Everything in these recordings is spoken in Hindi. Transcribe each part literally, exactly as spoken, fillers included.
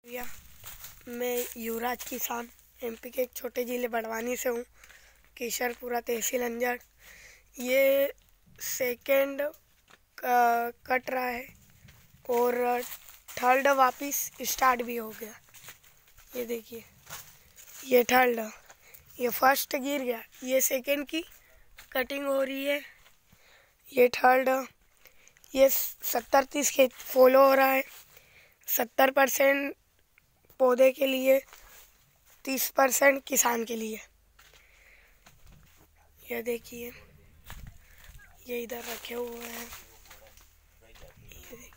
भैया, मैं युवराज किसान एमपी के एक छोटे जिले बड़वानी से हूँ, केशरपुरा तहसील अंजड़। ये सेकेंड कट रहा है और थर्ड वापस स्टार्ट भी हो गया। ये देखिए, ये थर्ड, ये फर्स्ट गिर गया, ये सेकेंड की कटिंग हो रही है, ये थर्ड। ये सत्तर तीस खेत फॉलो हो रहा है। सत्तर परसेंट पौधे के लिए, तीस परसेंट किसान के लिए। ये देखिए, ये इधर रखे हुए हैं। ये देखिए,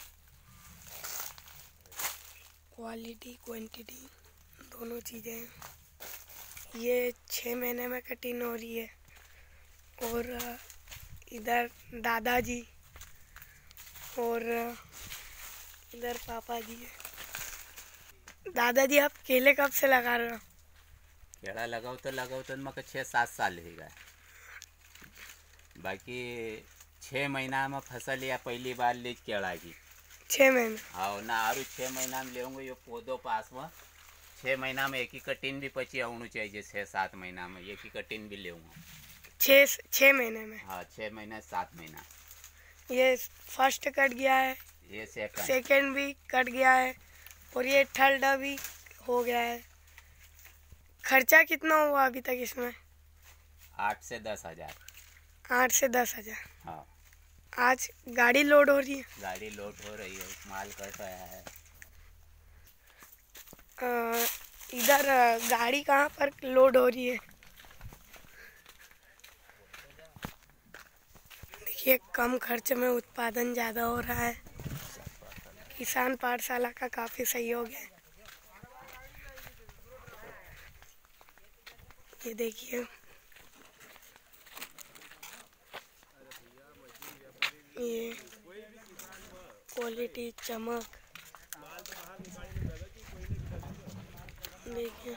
क्वालिटी क्वांटिटी दोनों चीज़ें हैं। ये छः महीने में कटिंग हो रही है। और इधर दादाजी और इधर पापा जी है। दादाजी, आप केले कब से लगा रहे हो? केड़ा लगाओ तो लगाओ तो मक छः सात साल ही गए। बाकी छः महीना में फसल या पहली बार ली केड़ा की छः महीने हाँ ना आरु छः महीना में लेंगे। ये पौधो पास में छः महीना में एक ही कटिंग भी पची आना चाहिए। छः सात महीना में एक ही कटिंग भी लेंगे। छः छः महीने में हाँ, छः महीना सात महीना। ये फर्स्ट कट गया है, ये सेकंड सेकंड भी कट गया है और ये थर्ड भी हो गया है। खर्चा कितना हुआ अभी तक इसमें? आठ से दस हजार आठ से दस हजार हाँ। आज गाड़ी लोड हो रही है? गाड़ी लोड हो रही है, माल कट रहा है। आ, इधर गाड़ी कहाँ पर लोड हो रही है? देखिए, कम खर्च में उत्पादन ज़्यादा हो रहा है। किसान पाठशाला का काफ़ी सहयोग है। ये देखिए, ये क्वालिटी, चमक देखिए।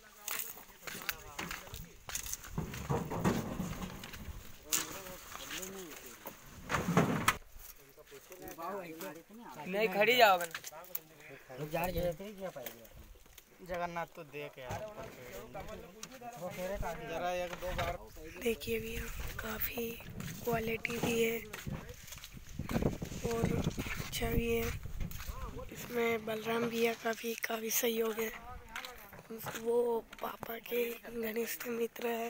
नहीं खड़ी जाओगे जगन्नाथ तो देख यार, जरा एक दो बार देखिए भैया, काफ़ी क्वालिटी भी है और अच्छा भी है। इसमें बलराम भैया काफ़ी काफ़ी सहयोग है। वो पापा के घनिष्ठ मित्र है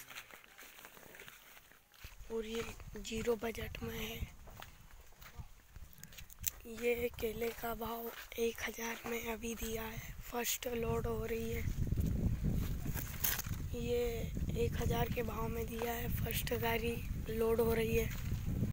और ये जीरो बजट में है। ये केले का भाव एक हज़ार में अभी दिया है। फर्स्ट लोड हो रही है। ये एक हज़ार के भाव में दिया है। फर्स्ट गाड़ी लोड हो रही है।